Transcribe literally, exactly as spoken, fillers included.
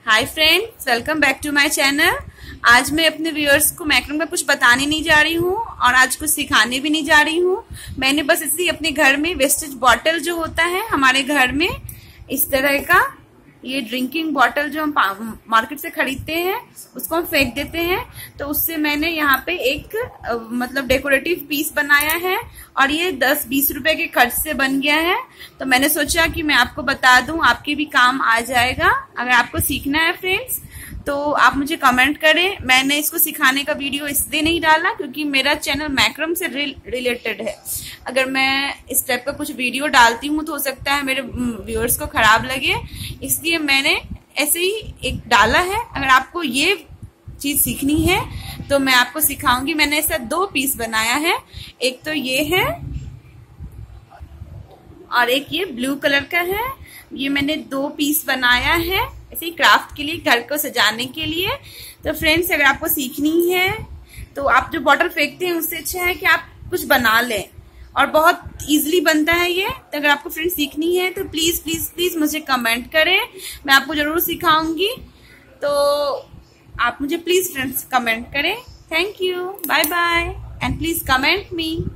Hi friends, welcome back to my channel. आज मैं अपने व्यूअर्स को मैक्रम का कुछ बताने नहीं जा रही हूँ और आज कुछ सिखाने भी नहीं जा रही हूँ। मैंने बस इसलिए अपने घर में वेस्टेज बॉटल जो होता है हमारे घर में, इस तरह का ये ड्रिंकिंग बॉटल जो हम मार्केट से खरीदते हैं उसको हम फेंक देते हैं, तो उससे मैंने यहाँ पे एक मतलब डेकोरेटिव पीस बनाया है और ये दस बीस रुपए के खर्च से बन गया है। तो मैंने सोचा कि मैं आपको बता दूं, आपके भी काम आ जाएगा। अगर आपको सीखना है फ्रेंड्स तो आप मुझे कमेंट करें। मैंने इसको सिखाने का वीडियो इसलिए नहीं डाला क्योंकि मेरा चैनल मैक्रम से रिलेटेड है। अगर मैं इस टाइप का कुछ वीडियो डालती हूँ तो हो सकता है मेरे व्यूअर्स को खराब लगे, इसलिए मैंने ऐसे ही एक डाला है। अगर आपको ये चीज सीखनी है तो मैं आपको सिखाऊंगी। मैंने ऐसा दो पीस बनाया है, एक तो ये है और एक ये ब्लू कलर का है। ये मैंने दो पीस बनाया है ऐसे ही क्राफ्ट के लिए, घर को सजाने के लिए। तो फ्रेंड्स, अगर आपको सीखनी है तो आप जो बॉटल फेंकते हैं उससे अच्छा है कि आप कुछ बना लें, और बहुत इजीली बनता है ये। तो अगर आपको फ्रेंड्स सीखनी है तो प्लीज प्लीज प्लीज मुझे कमेंट करें, मैं आपको जरूर सिखाऊंगी। तो आप मुझे प्लीज फ्रेंड्स कमेंट करें। Thank you, bye bye and please comment me.